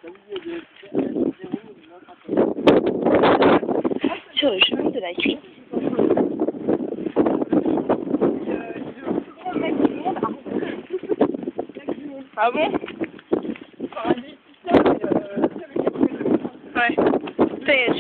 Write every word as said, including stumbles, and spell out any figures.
Sur le chemin de la crise. Ah bon? Ouais.